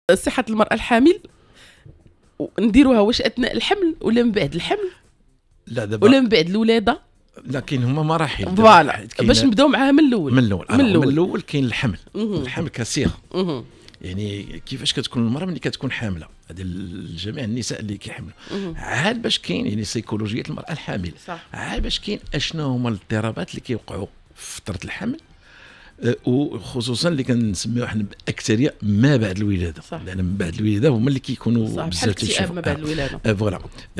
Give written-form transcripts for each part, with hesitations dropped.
صحة المرأة الحامل نديروها واش اثناء الحمل ولا من بعد الحمل؟ لا دابا ولا من بعد الولاده؟ لكن هما مراحل فوالا باش نبداو معاها من الاول. من الاول كاين الحمل. الحمل كصيغه. يعني كيفاش كتكون المراه ملي كتكون حامله، هذه جميع النساء اللي كيحملوا عاد باش كاين يعني سيكولوجيه المراه الحامل، عاد باش كاين اشنو هما الاضطرابات اللي كيوقعوا في فتره الحمل، وخصوصا اللي كنسميوه حنا باكثريه ما بعد الولاده. لان من بعد الولاده هما اللي كيكونوا بزاف تيشوفوا ما بعد الولاده. فوالا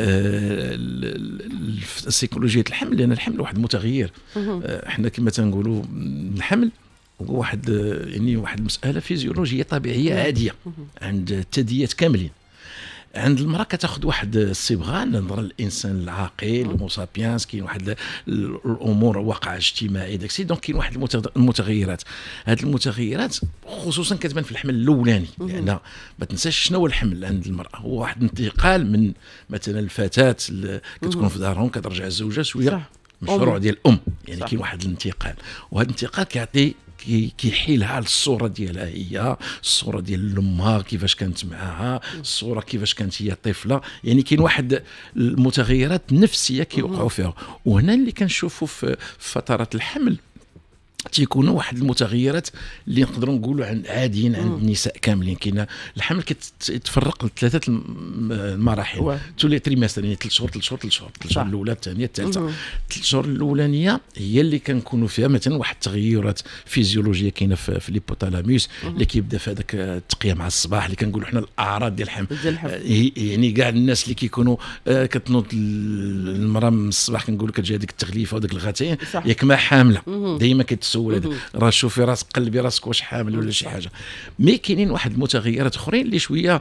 سيكولوجيه الحمل، لان الحمل واحد متغير. احنا كما تنقولوا الحمل هو واحد يعني واحد المساله فيزيولوجيه طبيعيه عاديه عند الثدييات كاملين. عند المراه كتاخذ واحد الصبغه نظرا للانسان العاقل الموسابيانس، كاين واحد الامور واقع اجتماعي داكشي، دونك كاين واحد المتغيرات. هذه المتغيرات خصوصا كتبان في الحمل الاولاني، لان ما تنساش شنو هو الحمل عند المراه، هو واحد الانتقال من مثلا الفتاه كتكون في دارهم كترجع الزوجه شويه مشروع ديال الام، يعني كاين واحد الانتقال، وهذا الانتقال كيعطي كيحيلها على الصوره ديالها، هي الصوره ديال امها كيفاش كانت معاها، الصوره كيفاش كانت هي طفله، يعني كاين واحد المتغيرات النفسيه كيوقعوا فيها. وهنا اللي كنشوفوا في فترات الحمل تيكونوا واحد المتغيرات اللي نقدروا نقولوا عاديين عند النساء كاملين. كاين الحمل كيتفرق لثلاثه المراحل، تولي تريمستر، يعني 3 شهور 3 شهور 3 شهور، 3 شهور الاولى الثانيه الثالثه. 3 شهور الاولانيه هي اللي كنكونوا فيها مثلا واحد التغيرات فيزيولوجيه كاينه في الهيبوثالاموس اللي كيبدا في هذاك التقيه مع الصباح اللي كنقولوا حنا الاعراض ديال الحمل. يعني كاع الناس اللي كيكونوا كتنوض المراه من الصباح كنقولوا كتجي هذيك التغليفه وداك الغثيان ياك ما حامله، دائما كتسول راه شوفي راسك قلبي راسك واش حامل ولا شي حاجه. مي كاينين واحد المتغيرات اخرين اللي شويه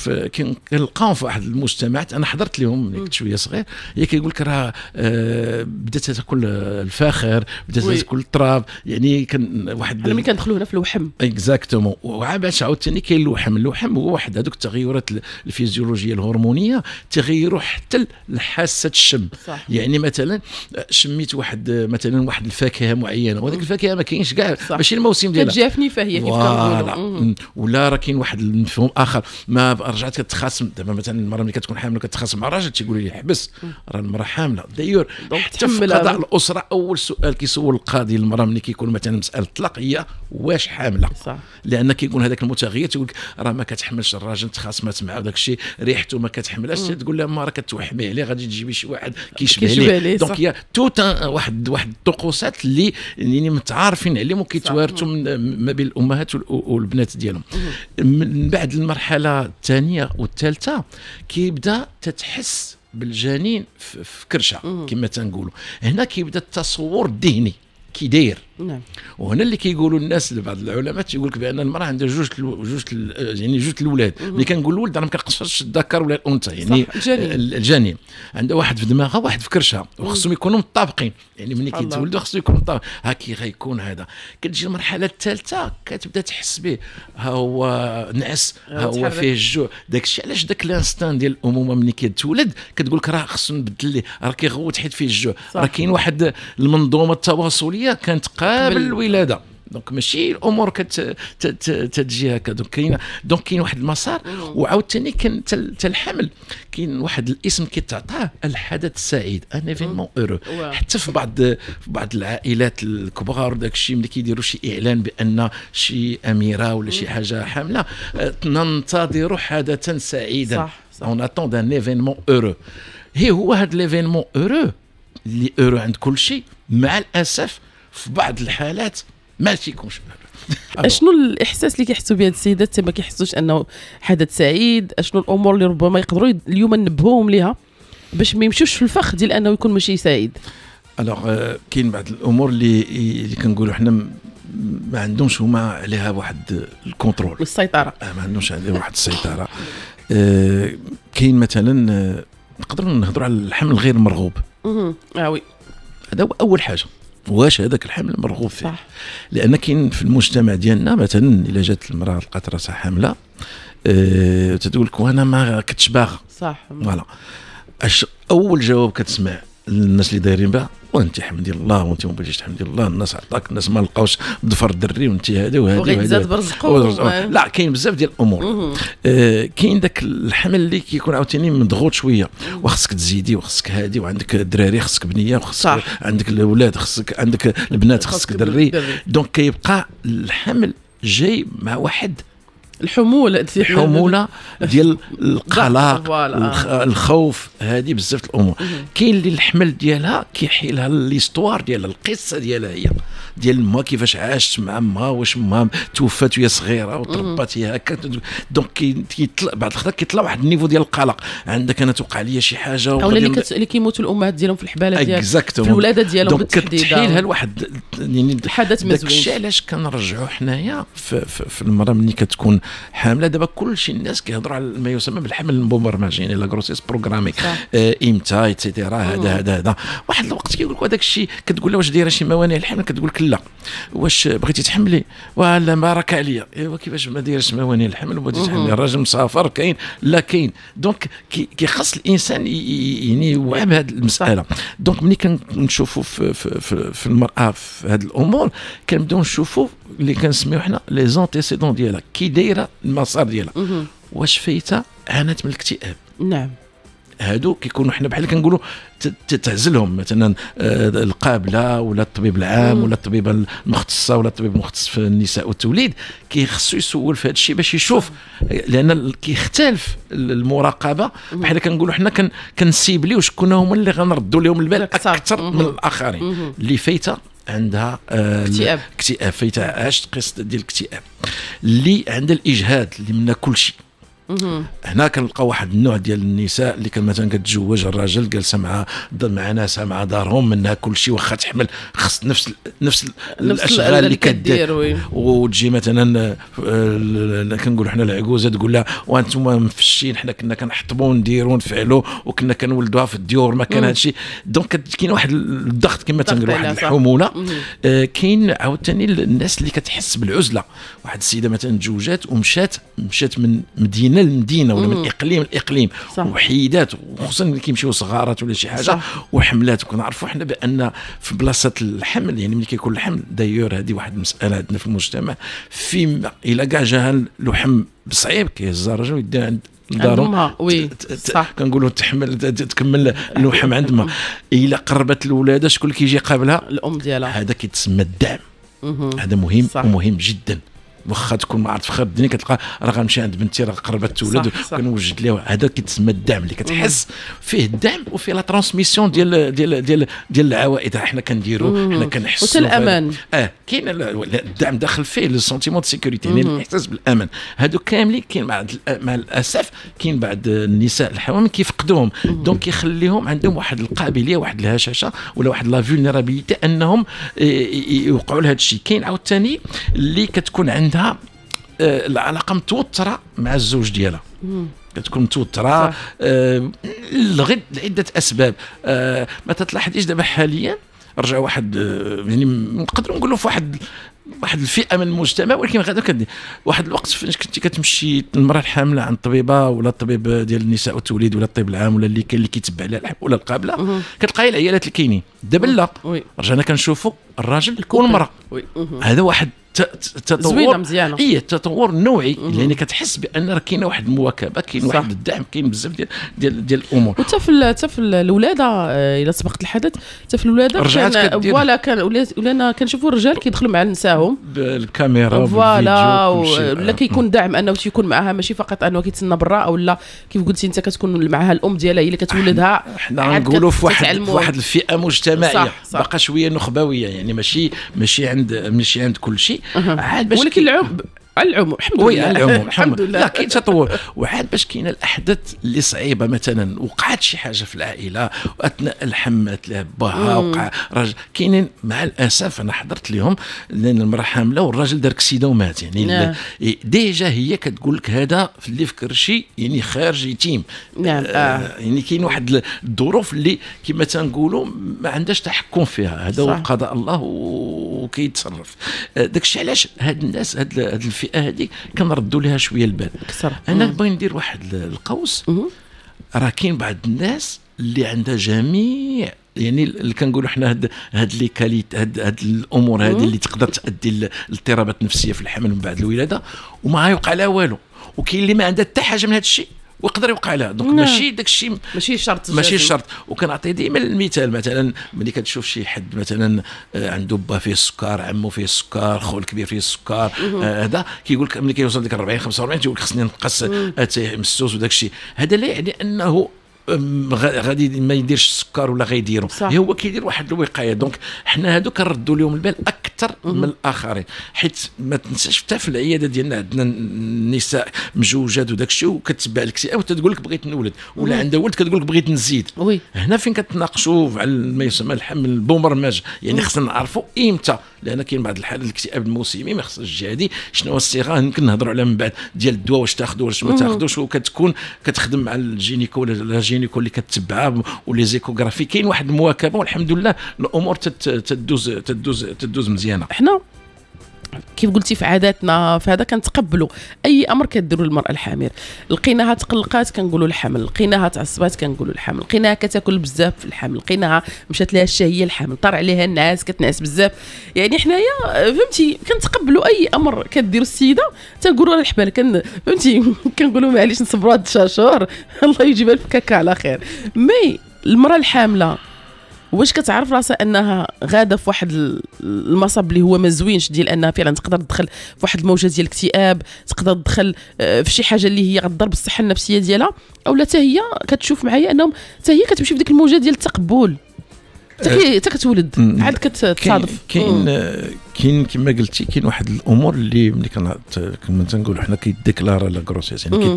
كنلقاهم في واحد المجتمعات، انا حضرت لهم ملي كنت شويه صغير، هي كيقول لك راه بدات تاكل الفاخر، بدات تاكل التراب، يعني كان واحد ملي كندخلوا هنا في الوحم اكزاكتومون. وعاد باش عاوتاني كاين الوحم هو واحد هذوك التغيرات الفيزيولوجيه الهرمونيه تغيروا حتى لحاسه الشم. يعني مثلا شميت مثلا واحد الفاكهه معينه، وهذيك الفاكهه ما كاينش كاع ماشي الموسم ديالها، كتجافني فهي كيف كنقولوا. ولا راه كاين واحد المفهوم اخر، ما رجعت كتخاصم دابا مثلا المراه ملي كتكون حامله كتخاصم مع الراجل تيقول لي حبس راه المراه حامله. دايور حتى في قضاء الاسره اول سؤال كيسول القاضي المراه ملي كيكون مثلا مساله الطلاق هي واش حامله، لان كيكون هذاك المتغير تيقول لك راه ما كتحملش، الراجل تخاصمات معاه وداك الشيء ريحته ما كتحملهاش، تقول لها ما راه كتوحمي عليه غادي تجيبي شي واحد كيشبه ليه. دونك هي توت واحد الطقوسات اللي يعني متعارفين عليهم وكيتوارثوا ما بين الامهات والبنات ديالهم. من بعد المرحله الثانيه والثالثه كيبدا تتحس بالجنين في كرشه كما تنقولوا، هنا كيبدا التصور الذهني كي داير. وهنا اللي كيقولوا الناس بعض العلماء تيقول لك بان المراه عندها جوج الاولاد. ملي كنقول الولد راه ما كنقصدش الذكر ولا الانثى، يعني الجنين عندها واحد في دماغها واحد في كرشها، وخصهم يكونوا متطابقين، يعني ملي كيتولدوا خصهم يكونوا متطابقين. هاكي غيكون هذا. كتجي المرحله الثالثه كتبدا تحس به، ها هو نعس، ها هو فيه الجوع، داك الشيء علاش داك الانستان ديال الامومه ملي كيتولد كتقول لك راه خصو نبدل ليه، راه كيغوت حيت فيه الجوع، راه كاين واحد المنظومه التواصليه كانت قبل الولاده. دونك ماشي الامور تتجي هكا، دونك كاين واحد المسار. وعاوتاني كان حتى الحمل كاين واحد الاسم كيتعطاه الحدث السعيد، ان ايفينمون اورو. حتى في بعض العائلات الكبار وداك الشيء ملي كيديروا شي اعلان بان شي اميره ولا شي حاجه حامله ننتظر حدثا سعيدا، اون اتون دان ايفينمون اورو. هو هذا ليفينمون اورو اللي اورو عند كل شيء، مع الاسف في بعض الحالات ما تيكونش. اشنو الاحساس اللي كيحسوا به السيدات ما كيحسوش انه حدث سعيد؟ اشنو الامور اللي ربما يقدروا اليوم ننبهوهم ليها باش ما يمشوش في الفخ ديال انه يكون ماشي سعيد؟ الوغ كاين بعض الامور اللي كنقولوا حنا ما عندهمش هما عليها واحد الكونترول والسيطره، ما عندهمش عليها واحد السيطره. كاين مثلا نقدروا نهضروا على الحمل غير مرغوب. وي هذا هو اول حاجه، واش هذاك الحمل مرغوب فيه؟ صح. لان كاين في المجتمع ديالنا مثلا الا جات المراه لقات راسها حامله تتقول لك وانا ما كنتش باغا. صح. فوالا اول جواب كتسمع الناس اللي دايرين بها، وانت حمدي الله وانت ما بغيتيش تحمدي الله، الناس عطاك، الناس ما لقاوش ضفر الدري وانت هذه وهذه وغيتزاد برزقه. لا كاين بزاف ديال الامور. كاين داك الحمل اللي كيكون عاوتاني مضغوط شويه، وخصك تزيدي وخصك هادي، وعندك الدراري خصك بنيه، وخصك عندك الاولاد خصك، عندك البنات خصك دري. دونك كيبقى الحمل جاي مع واحد الحموله ديال القلق، الخوف، هذه بزاف الامور. كاين اللي الحمل ديالها كيحيلها ليستوار ديالها، القصه ديالها هي ديال ما كيفاش عاشت مع ما، واش ما توفات وهي صغيره وتربات هي هكا. دونك كيطلع بعض الخطرات كيطلع واحد النيفو ديال القلق، عندك انا توقع لي شي حاجه، او اللي كيموتوا الامهات ديالهم في الحباله ديال في الولاده ديالهم بالتحديد. دونك كتحيلها لواحد يعني حدث مزوين. داكشي علاش كنرجعوا حنايا في المراه ملي كتكون حامله. دابا كلشي الناس كيهضروا على ما يسمى بالحمل المبرمج، يعني لا غروسيس بروغراميك، امتى ايتترا، هذا واحد الوقت كيقول لك هذاك الشيء، كتقول له واش دايره شي موانع الحمل، كتقول لك لا. واش بغيتي تحملي؟ ولا ما راك عليا. ايوا كيفاش ما دايرش موانع الحمل وبغيتي تحملي؟ الراجل مسافر كاين لا كاين. دونك كيخص الانسان يعني يوعى بهذه المساله. دونك ملي كنشوفوا في المراه في هذه الامور، كنبداو نشوفوا اللي كنسميو حنا لي زونتيسيدون ديالها، كي دايره المسار ديالها. واش فايته عانت من الاكتئاب؟ نعم. هادو كيكونوا حنا بحال كنقولوا تعزلهم مثلا القابله ولا الطبيب العام ولا الطبيبه المختصه ولا الطبيب المختص في النساء والتوليد، كيخصو يسول في هذا الشيء باش يشوف، لان كيختلف المراقبه. بحال كنقولوا حنا كنسيبليو شكون هما اللي غنردوا لهم البال اكثر من الاخرين. اللي فايته عندها اكتئاب، فايته عاشت قصه ديال الاكتئاب، اللي عندها الاجهاد اللي منها كل شيء. هنا كنلقى واحد النوع ديال النساء اللي كان مثلا كتزوج الراجل جالسه مع ناسها مع دارهم، منها كل شيء، واخا تحمل خص نفس الاشغال اللي كدير. وتجي مثلا كنقولوا حنا العجوزه تقول لها وانتم مفشين، حنا كنا كنحطبوا ونديروا ونفعلوا وكنا كنولدوها في الديور، ما كان هذا الشيء. دونك كاين واحد الضغط كما تنقولوا، واحد الحموله. كاين عاوتاني الناس اللي كتحس بالعزله. واحد السيده مثلا تزوجات ومشات من مدينه لمدينه ولا من اقليم لاقليم، وحيدات، وخصوصا اللي كيمشيو صغارات ولا شي حاجه وحملات. وكنعرفوا حنا بان في بلاصه الحمل، يعني ملي كيكون الحمل دايور، هذه واحد المساله عندنا في المجتمع، في الا كاع جاها اللحم بصعيب كيهز الراجل ويدير عند دارهم. وي صح، كنقولوا تكمل اللحم عند ما. الا قربت الولاده شكون اللي كيجي قابلها؟ الام ديالها. هذا كيتسمى الدعم. هذا مهم ومهم جدا. واخا تكون ما عرفت خير الدنيا، كتلقى راه غنمشي عند بنتي راه قربت تولد وكنوجد ليها. هذا كيتسمى الدعم، اللي كتحس فيه الدعم وفيه لا ترانسميسيون ديال العوائد. حنا كنديروا، حنا كنحسوا وتا الامان. كاين الدعم داخل فيه لو سونتيمون دو سيكوريتي، يعني الاحساس بالامان. هادو كاملين كاين مع الاسف كاين بعض النساء الحوامل كيفقدوهم. دونك كيخليهم عندهم واحد القابليه، واحد الهشاشه ولا واحد لا فولنيرابيليتي انهم يوقعوا لهذا الشيء. كاين عاوتاني اللي كتكون عندها العلاقه متوتره مع الزوج ديالها، كتكون متوتره لعده اسباب. ما تلاحظيش دابا حاليا رجع واحد يعني نقدروا نقولوا في واحد الفئه من المجتمع، ولكن غادا واحد الوقت فاش كنتي كتمشي المراه الحامله عند الطبيبه ولا الطبيب ديال النساء والتوليد ولا الطبيب العام ولا اللي كيتبع لها ولا القابله، كتلقاي العيالات اللي كاينين. دابا لا، رجعنا كنشوفوا الراجل والمراه. هذا واحد تطور مزيانه، تطور نوعي، لان كتحس بان راه كاينه واحد المواكبه، كاين واحد الدعم، كاين بزاف ديال الامور. وحتى في الولاده الا سبقت الحدث، حتى في الولاده كان كنشوفوا الرجال كيدخلوا مع نساهم بالكاميرا فوالا، ولا كيكون دعم انه تيكون معها، ماشي فقط انه كيتسنى برا، او لا كيف قلتي انت كتكون معها الام ديالها هي اللي كتولدها. حنا نقولوا في واحد الفئه مجتمعيه باقا شويه نخبويه، يعني ماشي عند كل شيء. ولكن العموم الحمد لله لا كاين تطور. وعاد باش كاينه الاحداث اللي صعيبه، مثلا وقعت شي حاجه في العائله واثناء الحمات له باها وقع راجل، كاينين مع الاسف انا حضرت لهم، لان المراه حامله والراجل دار كسيده ومات. يعني ديجا هي كتقول لك هذا اللي في كرشي يعني خارج يتيم. يعني كاين واحد الظروف اللي كما تنقولوا ما عندهاش تحكم فيها. هذا هو قضاء الله وكيتصرف. داكشي علاش هاد الناس هاد الفئه هذه كنردوا لها شويه البال. انا بغي ندير واحد القوس. راه كاين بعض الناس اللي عندها جميع يعني اللي كنقولوا حنا هاد لي كاليت هاد الامور هذه اللي تقدر تؤدي الاضطرابات النفسيه في الحمل من بعد الولاده وما يوقع لها والو، وكاين اللي ما عندها حتى حاجه من هذا الشيء ويقدر يوقع لها. دونك ماشي داك الشيء ماشي شرط. وكنعطي ديما المثال، مثلا ملي كتشوف شي حد مثلا عنده با فيه السكر، عمو فيه السكر، خو الكبير فيه السكر، هذا كيقول لك ملي كيوصل ديك 40 45 تيقول لك خصني نقص اتاي مسوس وداك الشيء. هذا لا يعني انه غادي ما يديرش السكر ولا غيديرو، هو كيدير واحد الوقايه. دونك حنا هادو كنردوا لهم البال اكثر من الاخرين، حيت ما تنساش حتى في العياده ديالنا عندنا النساء مجوجات وداك الشيء وكتبع الاكتئاب وتقول لك بغيت نولد، ولا عندها ولد كتقول لك بغيت نزيد. هنا فين كتناقشوا على ما يسمى الحمل المبرمج، يعني خصنا نعرفوا امتى، لان كاين بعض الحالات الاكتئاب الموسمي ما خصناش تجي هذه شنو هو الصيغه يمكن نهضروا عليها من بعد ديال الدواء واش تاخذوا واش ما تاخذوش، وكتكون كتخدم مع الجينيكو ولا الجينيكو اللي كتبعها ولي زيكوغرافي، كاين واحد المواكبه والحمد لله الامور تدوز مزيانه. احنا كيف قلتي في عاداتنا في هذا كنتقبلوا اي امر كديروا للمراه الحامل. لقيناها تقلقات كنقولوا الحمل، لقيناها تعصبات كنقولوا الحمل، لقيناها كتاكل بزاف في الحمل، لقيناها مشات لها الشهيه الحمل، طار عليها النعاس كتنعس بزاف. يعني حنايا فهمتي كنتقبلوا اي امر كديروا السيده تنقولوا راه الحبال فهمتي كنقولوا معليش نصبروا هاد 9 شهور الله يجيبها الفكاكه على خير. مي المراه الحامله واش كتعرف راسها انها غاده في واحد المصاب اللي هو ما زوينش، ديال انها فعلا تقدر تدخل في واحد الموجه ديال الاكتئاب، تقدر تدخل في شي حاجه اللي هي غتضر بالصحه النفسيه ديالها، اولا حتى هي كتشوف معايا انهم حتى هي كتمشي في ديك الموجه ديال التقبل حتى كتولد عاد كتصادف. كاين كما قلتي كاين واحد الامور اللي ملي كما تنقولوا حنا كيديكلارا لا غروسيس، يعني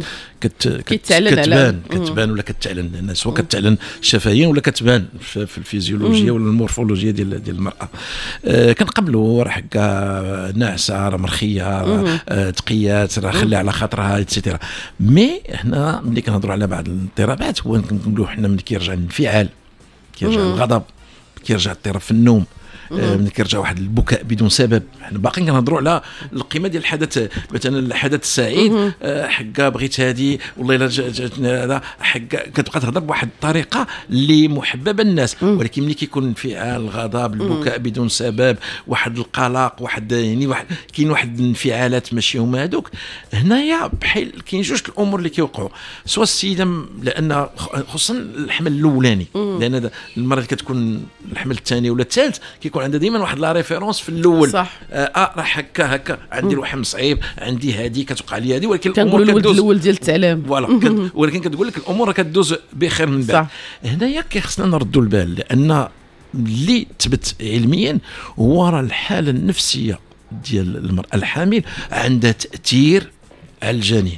كتبان ولا كتعلن الناس، سواء كتعلن شفهيا ولا كتبان في الفيزيولوجيا ولا المورفولوجيا ديال المراه. كنقبلوا راه حكا ناعسه، راه مرخيه، تقيات، راه خليها على خاطرها ايتترا. مي هنا ملي كنهضروا على بعض الاضطرابات هو كنقولوا حنا ملي كيرجع الانفعال، كيرجع الغضب، كيرجع اضطراب في النوم، ملي كيرجع واحد البكاء بدون سبب. حنا باقيين كنهضروا على القيمه ديال الحدث، مثلا الحدث السعيد، حكا بغيت هذه والله الا جاتني هذا، حكا كتبقى تهضر بواحد الطريقه اللي محببه الناس. ولكن ملي كيكون الانفعال، الغضب، البكاء بدون سبب، واحد القلق، واحد يعني كاين واحد الانفعالات ماشي هما هذوك، هنايا بحال كاين جوج الامور اللي كيوقعوا. سواء السيده لان خصوصا الحمل الاولاني، لان المراه اللي كتكون الحمل الثاني ولا الثالث كيكون عندها ديما واحد لا ريفيرونس في الاول، صح. راه هكا عندي الوحم صعيب، عندي هذه كتوقع لي هذه، ولكن الامور كدوز الاول ديال التعلام فوالا ولكن كتقول لك الامور كدوز بخير من بعد. هنايا كيخصنا نردوا البال، لان اللي تثبت علميا هو راه الحاله النفسيه ديال المراه الحامل عندها تاثير على الجنين.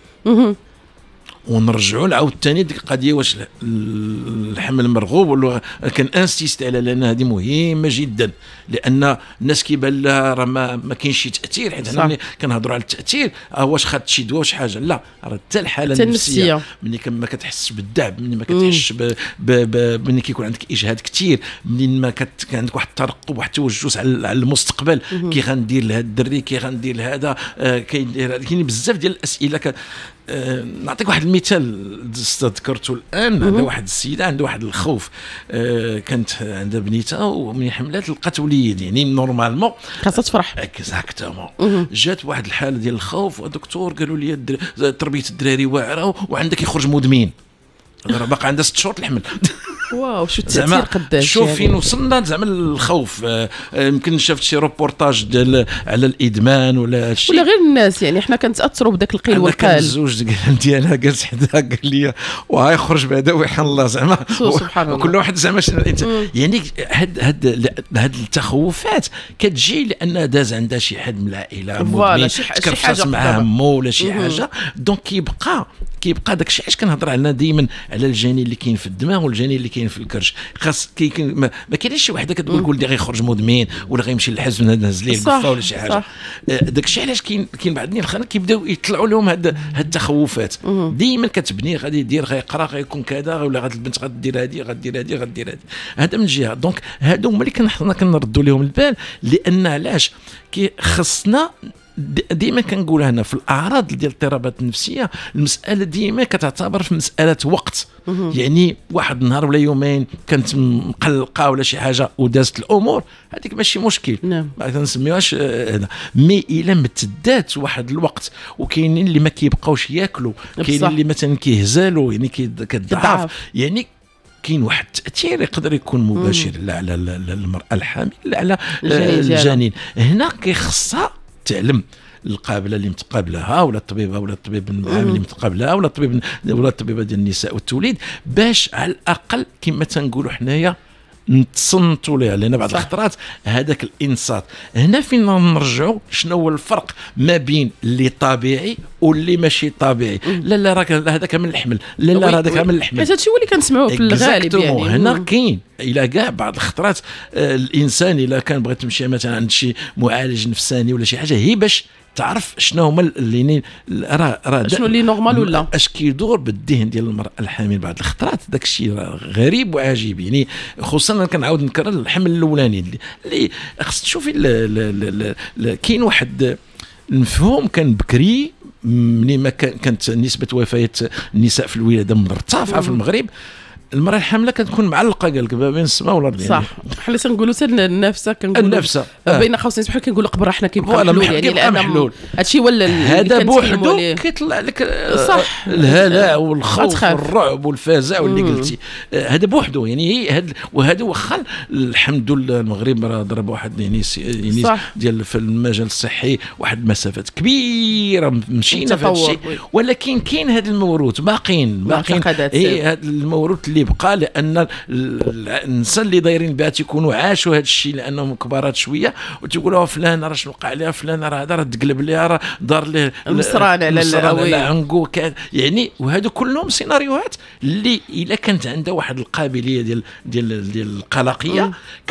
ونرجعوا نعاود ثاني ديك القضيه واش الحمل مرغوب ولا كان انسيست على، لان هذه مهمه جدا، لان الناس كيبان لها راه ما كاينش شي تاثير، حيت حنا ملي كنهضروا على التاثير واش خدت شي دواء واش حاجه، لا راه حتى الحاله النفسيه ملي ما كتحسش بالدعم، ملي ما كتحسش ملي كيكون عندك اجهاد كثير، ملي ما كان عندك واحد الترقب واحد التوجس على المستقبل، كي غندير لهذا الدري، كي غندير لهذا، كاين بزاف ديال الاسئله. نعطيك واحد المثال استذكرته الان. عندها واحد السيده عنده واحد الخوف، كانت عندها بنيتها ومن حملات لقات وليد، يعني نورمالمون خاصها تفرح اكزاكتومون، جات واحد الحاله ديال الخوف، والدكتور قالوا لي تربيه الدراري واعره وعندك يخرج مدمن، راه باقي عندها 6 شهور الحمل. واو شو التاثير قداش، شوف فين وصلنا زعما الخوف. يمكن شفت شي روبورتاج ديال على الادمان ولا شي، ولا غير الناس، يعني حنا كنتاثروا بداك القيل والقال. كان الزوج ديالها جالس حداها قال لي وها يخرج بعدا ويحن الله زعما، سبحان الله كل واحد زعما يعني هاد التخوفات كتجي لان داز عندها شي حد من العائله مدمن، تكرفصت معاه مو ولا شي حاجه، دونك كيبقى داك الشيء. علاش كنهضر على دائما على الجنين اللي كاين في الدماغ والجنين اللي كاين في الكرش، خاص ما كاينش شي وحده كتقول لك ولدي غيخرج مدمن ولا غيمشي للحزب نهز ليه القفه ولا شي حاجه. داك الشيء علاش كاين بعض الناس كيبداو يطلعوا لهم هاد التخوفات. دائما كتبني غادي يدير غيقرا غيكون كذا، ولا غاد البنت غدير هذه غدير هذه هذا من جهه. دونك هادو هما اللي كنردوا لهم البال، لان علاش خصنا ديما كنقولها هنا في الاعراض ديال الاضطرابات النفسيه، المساله ديما كتعتبر في مساله وقت. يعني واحد النهار ولا يومين كانت مقلقه ولا شي حاجه ودازت الامور، هذيك ماشي مشكل، نعم. ما كنسميوهاش هذا. مي الا امتدات واحد الوقت وكاينين اللي ما كيبقاوش ياكلوا، كاينين اللي مثلا كيهزالوا، يعني كتضعف، يعني كاين واحد التاثير يقدر يكون مباشر لا على المراه الحامل لا على الجنين. هنا كيخصها تعلم القابله اللي متقابلها، ولا الطبيبه ولا الطبيب المعامل اللي متقابلها، ولا الطبيب ولا الطبيبه ديال النساء والتوليد، باش على الاقل كما تنقولوا حنايا نتصنتوا لها. لان بعض الخطرات هذاك الانصات هنا فين نرجعوا شنو هو الفرق ما بين اللي طبيعي واللي ماشي طبيعي. لا راك هذاك من الحمل، لا هذاك من الحمل. هذا الشيء هو اللي كنسمعوه في الغالب. يعني هنا كاين الى كاع بعض الخطرات الانسان الا كان بغى تمشي مثلا عند شي معالج نفساني ولا شي حاجه، هي باش تعرف شنو هما اللي راه شنو اللي نورمال ولا اش كيدور بالذهن ديال المراه الحامل. بعض الخطرات داك الشيء غريب وعجيب. يعني خصوصا انا كنعاود نكرر الحمل الاولاني اللي خص تشوفي كاين واحد المفهوم كان بكري ملي ما كانت نسبه وفيات النساء في الولاده مرتفعه في المغرب. المراه الحامله كتكون معلقه قال لك ما بين السماء والارض. صح. حنا تنقولوا حتى النفسه كنقولوا النفسه بين قوسين بحال كنقولوا قبر حنا كيبقى محلول. يعني لان هادشي ولا هذا بوحدو كيطلع لك صح الهلع والخوف والرعب والفزع واللي قلتي هذا بوحدو. يعني وهذا واخا الحمد لله المغرب راه ضرب واحد يعني ديال في المجال الصحي واحد المسافات كبيره مشينا في هذا الشيء، ولكن كاين هذا الموروث باقيين هذا الموروث اللي بقى. لان النساء اللي دايرين بها تيكونوا عاشوا هذا الشيء لانهم كبارات شويه وتيقولوا فلان راه شنو وقع لها، فلان راه هذا راه تقلب لها، راه دار ليه المصران على عنقو يعني. وهذو كلهم سيناريوهات اللي الا كانت عندها واحد القابليه ديال القلقيه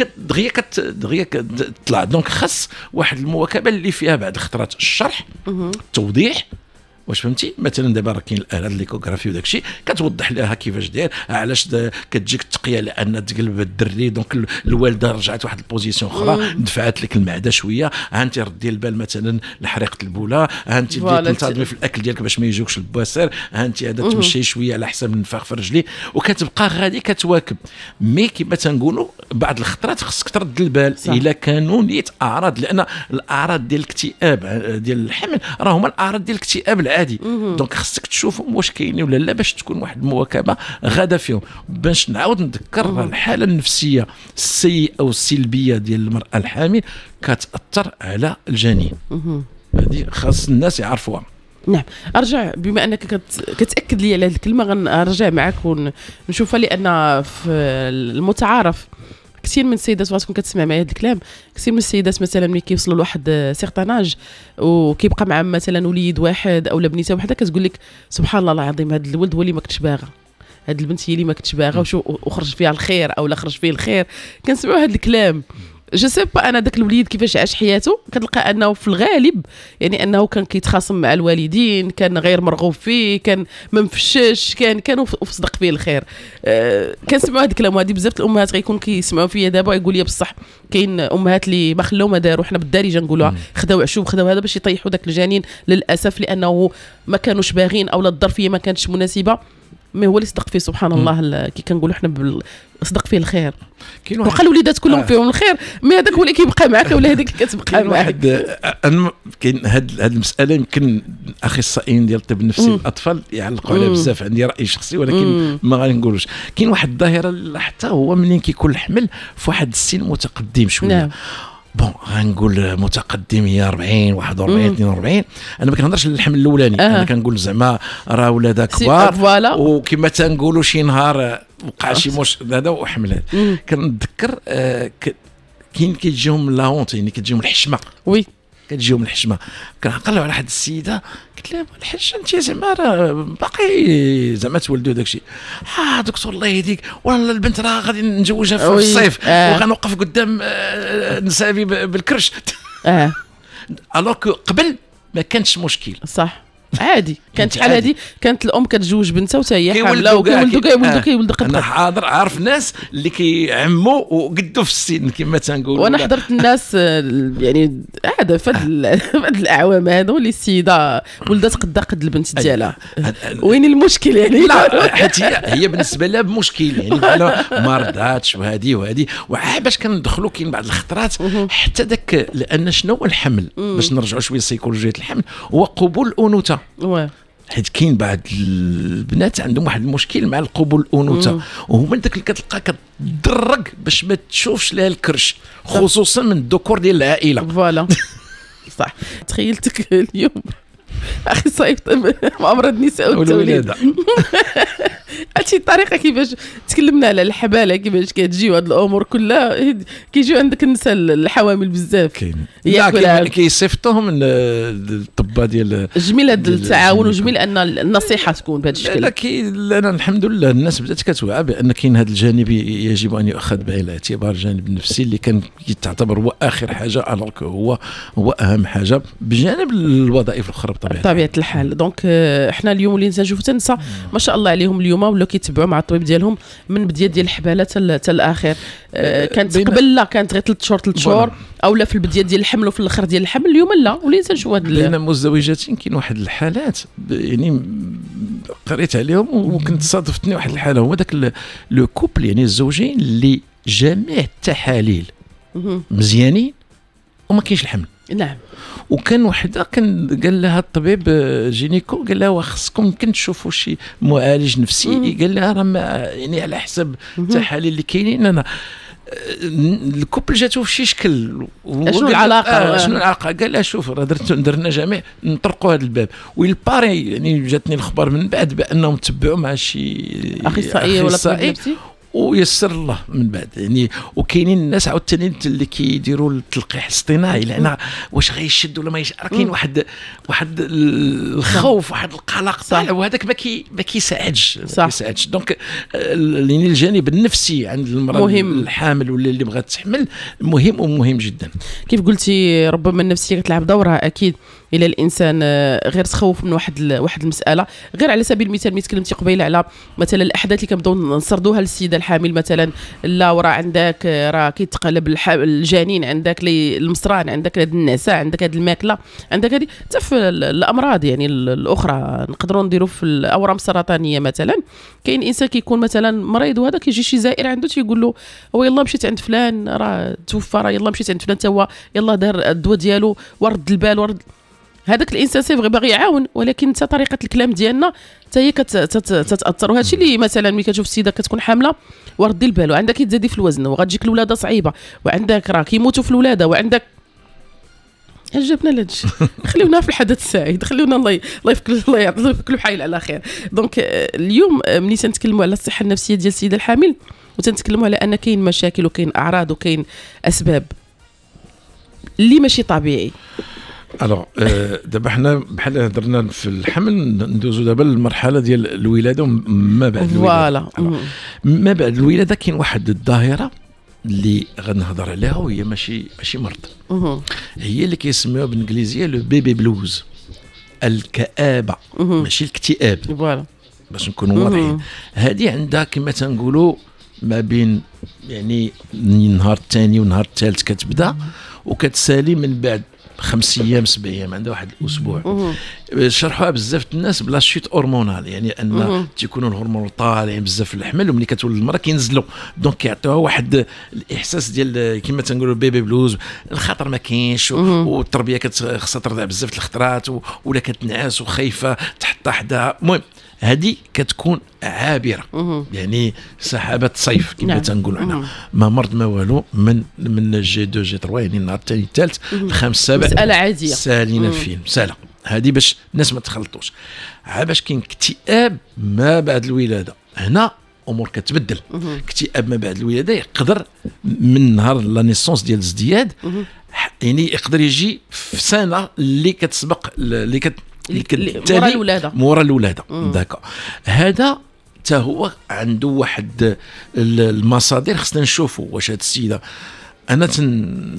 دغيا كتطلع. دونك خاص واحد المواكبه اللي فيها بعد خطرات الشرح التوضيح. واش فهمتي؟ مثلا دابا راه كاين الالات ليكوغرافي وداك الشيء كتوضح لها كيفاش داير، علاش كتجيك التقيه لان تقلب الدري. دونك الوالده رجعت واحد البوزيسيون اخرى، دفعت لك المعده شويه، ها انت ردي البال مثلا لحريقه البوله، ها انت تنتظمي في الاكل ديالك باش ما يجوكش البواسير، ها انت هذا تمشي شويه على حساب النفاخ في رجلي، وكتبقى غادي كتواكب. مي كما تنقولوا بعض الخطرات خصك ترد البال الا كانوا نيت اعراض، لان الاعراض ديال الاكتئاب ديال الحمل راه هما الاعراض ديال الاكتئاب عادي. دونك خصك تشوفهم واش كاينين ولا لا باش تكون واحد المواكبه غاده فيهم. باش نعاود نذكر الحاله النفسيه السيئه او السلبيه ديال المراه الحامل كتاثر على الجنين. هذه خاص الناس يعرفوها. نعم. ارجع بما انك كتاكد لي على هذه الكلمه غنرجع معك ونشوفها، لان في المتعارف كثير من السيدات وغتكون كتسمع معايا هذا الكلام، كثير من السيدات مثلا ملي كيوصلوا لواحد سيغتاناج وكيبقى معهم مثلا وليد واحد او بنيته وحده، كتقول لك سبحان الله العظيم هذا الولد هو اللي ما كنتش باغا، هذه البنت هي اللي ما كنتش باغا وخرج فيها الخير او لا خرج فيه الخير. كنسمعوا هذا الكلام. جو سي با انا داك الوليد كيفاش عاش حياته، كتلقى انه في الغالب يعني انه كان كيتخاصم مع الوالدين، كان غير مرغوب فيه، كان ما مفشش، كانوا في صدق فيه الخير. كنسمعوا هذا الكلام. وهذه بزاف الامهات غيكون كيسمعوا فيا دابا يقول لي بصح كاين امهات اللي ما خلاو ما داروا، حنا بالدارجه نقولوها خداو عشوب خداو هذا باش يطيحوا داك الجنين للاسف، لانه ما كانوش باغين او الظرفيه ما كانتش مناسبه. ما هو اللي صدق فيه سبحان الله كي كنقولوا حنا صدق فيه الخير. وقال الوليدات كلهم فيهم الخير، مي هذاك هو اللي كيبقى معك ولا هذيك كتبقى معك. كاين هذه المساله يمكن الاخصائيين ديال الطب النفسي للاطفال يعلقوا عليها بزاف، عندي راي شخصي ولكن ما غادي نقولوش. كاين واحد الظاهره حتى هو منين كيكون الحمل في واحد السن متقدم شويه. نعم. بون غنقول متقدم هي 40 41 42. انا ما كنهضرش على الحمل الاولاني، انا كنقول زعما راه ولادها كبار وكما تنقولوا شي نهار وقع شي هذا وحمل. كنتذكر كاين كيجيهم لا هونت، يعني كتجيهم الحشمه. وي كتجيهم الحشمه. كنعقل على واحد السيده قلت لها الحاج انت زعما راه باقي زعما تولدوا داكشي. دكتور الله يهديك، والله البنت راه غادي نجوجها في الصيف وغنوقف قدام نسابي بالكرش. الوغ قبل ما كانش مشكل. صح. عادي كانت شحال هذه كانت الام كتزوج بنتها وتا هي حامله وكيولدوا انا حاضر عارف ناس اللي كيعموا وقدوا في السن كما تنقولوا. وانا حضرت الناس يعني هذا في هذه الاعوام هذو اللي السيده ولدت قد البنت ديالها. وين المشكل يعني؟ لا حيت هي بالنسبه لها بمشكل يعني ما رضاتش وهذه باش كندخلوا كاين بعض الخطرات حتى داك. لان شنو هو الحمل باش نرجعوا شويه لسيكولوجيه الحمل هو قبول الانوثه. حيت كاين بعض البنات عندهم واحد المشكل مع القبول الانوثه وهما داك اللي كتلقى كتدرق باش ما تشوفش لها الكرش خصوصا من الذكور ديال العائله. فوالا صح. تخيلتك اليوم اخصائي امراض النساء والتوليد هادشي الطريقه كيفاش تكلمنا على الحباله كيفاش كتجيو هاد الامور كلها كيجيو عندك النساء الحوامل بزاف. كاين كيصيفطوهم من الطبه ديال جميل هذا التعاون وجميل ان النصيحه تكون بهذا الشكل. لا انا الحمد لله الناس بدات كتوعى بان كاين هذا الجانب يجب ان يؤخذ بعين الاعتبار، الجانب النفسي اللي كان يعتبر هو اخر حاجه على هو اهم حاجه بجانب الوظائف الاخرى بطبيعه الحال. دونك احنا اليوم اللي نشوفوا النساء ما شاء الله عليهم اليوم ولاو كيتبعوا مع الطبيب ديالهم من بدايه ديال الحباله حتى الاخر. كانت قبل لا كانت غير 3 شهور او لا في البدايه ديال الحمل وفي الاخر ديال الحمل. اليوم لا وليت نشوف هذا بين مزدوجات كاين واحد الحالات يعني قريت عليهم وكنت صادفتني واحد الحاله هو داك لو كوبل يعني الزوجين اللي جميع التحاليل مزيانين وما كاينش الحمل. نعم. وكان وحده قال لها الطبيب جينيكو قال لها خصكم يمكن تشوفوا شي معالج نفسي. قال لها راه يعني على حسب التحاليل اللي كاينين انا الكوبل جاتو في شي شكل. شنو العلاقه؟ شنو العلاقه؟ قال لها شوف راه درنا جميع نطرقوا هذا الباب والباري يعني جاتني الخبر من بعد بانهم تبعوا مع شي اخصائي ولا طبيب نفسي ويسر الله من بعد يعني. وكاينين الناس عاوتاني اللي كيديروا التلقيح الاصطناعي لان واش غيشد ولا ما يشد. كاين واحد الخوف واحد القلق وهذاك ما كيساعدش. دونك يعني الجانب النفسي عند المراه الحامل ولا اللي بغات تحمل مهم جدا. كيف قلتي ربما النفسيه كتلعب دورها اكيد الى الانسان غير تخوف من واحد المساله. غير على سبيل المثال ملي تكلمتي قبيله على مثلا الاحداث اللي كنبداو نسردوها للسيده الحامل مثلا لا وراه عندك راه كيتقلب الجنين عندك المصران عندك هاد النعسه عندك هاد الماكله عندك هذه حتى في الامراض يعني الاخرى نقدروا نديروا في الاورام السرطانيه مثلا. كاين انسان كيكون مثلا مريض وهذا كيجي شي زائر عنده تيقول له هو يلا مشيت عند فلان راه توفى راه يلا مشيت عند فلان حتى هو يلا دار الدواء ديالو ورد البال هذاك الانسان سيفغي باغي يعاون ولكن حتى طريقه الكلام ديالنا حتى هي كتاثر. وهذا الشيء اللي مثلا ملي كتشوف السيده كتكون حامله وردي البال وعندك كتزادي في الوزن وغتجيك الولاده صعيبه وعندك راه كيموتوا في الولاده وعندك عجبنا لهذا الشيء. خليونا في الحدث السعيد خليونا الله يفك حيل على خير. دونك اليوم ملي تنتكلموا على الصحه النفسيه ديال السيده الحامل وتنتكلموا على ان كاين مشاكل وكاين اعراض وكاين اسباب اللي ماشي طبيعي. الوغ دابا حنا بحال هضرنا في الحمل ندوزو دابا للمرحله ديال الولاده وما بعد الولاده. ما بعد الولاده كاين واحد الظاهره اللي غنهضر عليها وهي ماشي مرض. هي اللي كيسميوها بالانجليزيه لو بيبي بلوز، الكآبه ماشي الاكتئاب. فوالا باش نكونوا واضحين. هذه عندها كما تنقولوا ما بين يعني النهار الثاني والنهار الثالث كتبدا وكتسالي من بعد 5 أيام 7 أيام عندها واحد الاسبوع. شرحوها بزاف الناس بلا شيت هرمونال يعني ان تيكونوا الهرمون طالعين بزاف في الحمل وملي كتولد المراه كينزلوا دونك كيعطيوها واحد الاحساس ديال كما تنقولوا بيبي بلوز. الخطر ما كاينش والتربيه خصها ترضع بزاف الخطرات ولا كتنعس وخايفه تحطها حداها. المهم هذه كتكون عابره يعني سحابه صيف كما تنقولوا حنا ما مرض ما والو من جي 2 جي 3 يعني النهار الثاني الثالث الخامس السابع مساله عاديه سالينا فيه مساله. هذه باش الناس ما تخلطوش. باش كاين اكتئاب ما بعد الولاده هنا امور كتبدل. اكتئاب ما بعد الولاده يقدر من نهار لا نيسونس ديال الازدياد يعني يقدر يجي في سنه اللي كتسبق مورا الولاده. داكا هذا حتى هو عنده واحد المصادر خصنا نشوفوا واش هاد السيده. انا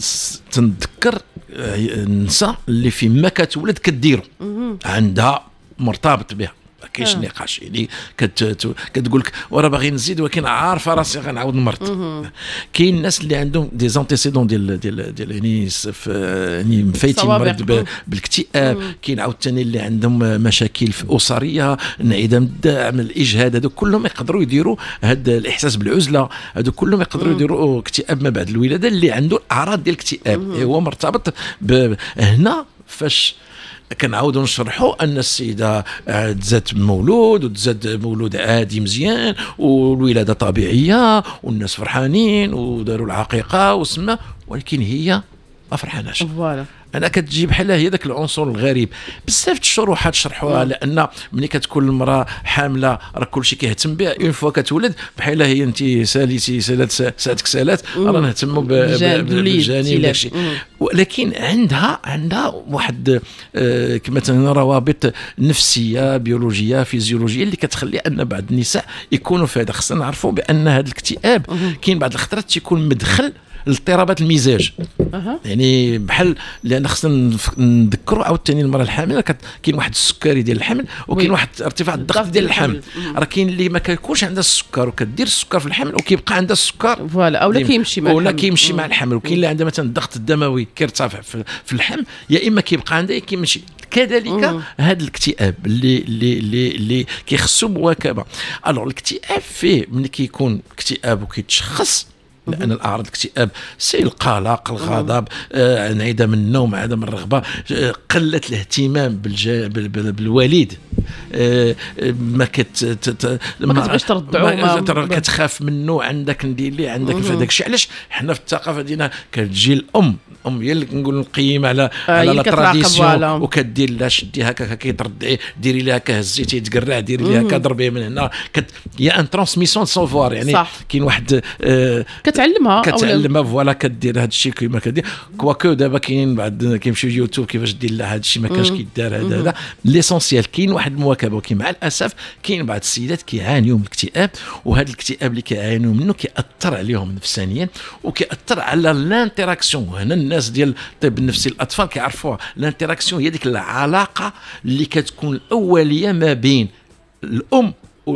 تنذكر النساء اللي فيما كتولد كديروا عندها مرتبط بها، ما كاينش نقاش. يعني كتقول لك وراه باغي نزيد ولكن عارفه راسي غنعاود نمرض. كاين الناس اللي عندهم دي زانتيسيدون ديال يعني مفايتين مرض بالاكتئاب. كاين عاوتاني اللي عندهم مشاكل اسريه، انعدام الدعم، الاجهاد، هذو كلهم يقدروا يديروا هذا الاحساس بالعزله، هذو كلهم يقدروا يديروا اكتئاب ما بعد الولاده. اللي عنده الاعراض ديال الاكتئاب هو مرتبط هنا فاش كنعاودوا نشرحوا ان السيده تزاد مولود وتزاد مولود عادي مزيان والولاده طبيعيه والناس فرحانين وداروا العقيقه وسما، ولكن هي ما فرحاناش. انا كتجي بحال هي ذاك العنصر الغريب. بزاف الشروحات شرحوها، لان ملي كتكون المراه حامله راه كلشي كيهتم بها، اون فوا كتولد بحال هي انت ساليتي سالتك سالات راه نهتموا بالجاني وداكشي. ولكن عندها واحد مثلا روابط نفسيه بيولوجيه فيزيولوجيه اللي كتخلي ان بعض النساء يكونوا في هذا. خصنا نعرفوا بان هذا الاكتئاب كاين بعض الخطرات تيكون مدخل الاضطرابات المزاج. يعني بحال لان خصنا نذكروا عاوتاني المراه الحامله كاين واحد السكري ديال الحمل وكاين واحد ارتفاع الضغط ديال الحمل. راه كاين اللي ما كيكونش عندها السكر وكدير السكر في الحمل وكيبقى عندها السكر اولا كيمشي مع الحمل، كيمشي مع الحمل. وكاين اللي عندها مثلا الضغط الدموي كيرتفع في الحمل، يا اما كيبقى عندها كيمشي. كذلك هذا الاكتئاب اللي كيخصو مواكبه. الوغ الاكتئاب فيه ملي كيكون اكتئاب وكيتشخص، لأن الأعراض الاكتئاب سي القلق، الغضب، انعدام النوم، عدم الرغبة، قلة الاهتمام بالوالد، ما كتبغيش ترضعو، كتخاف منه، عندك ندير ليه، عندك في هذاك الشيء. علاش حنا في الثقافة ديالنا كتجي الأم هي اللي كنقول نقيم على لا تراديسيون، وكدير لها شدي هكا كيتردعي، ديري لها هكا هزيتي يتقرع، ديري لها هكا ضربيه من هنا. يا ان ترانسميسيون سوفوار، يعني كاين واحد كتعلمها فوالا كدير هذا الشيء كيما كدير. كواكو دابا كاين بعد كيمشيو يوتيوب كيفاش دير لها هذا الشيء، ما كانش كيدار هذا. ليسونسيال كاين واحد المواكبه. وكاين مع الاسف كاين بعض السيدات كيعانيوا من الاكتئاب، وهذا الاكتئاب اللي كيعانيوا منه كيأثر عليهم نفسانيا وكيأثر على الانتراكسيون. هنا الناس ديال الطب النفسي الاطفال كيعرفوها. الانتراكسيون هي ديك العلاقه اللي كتكون الاوليه ما بين الام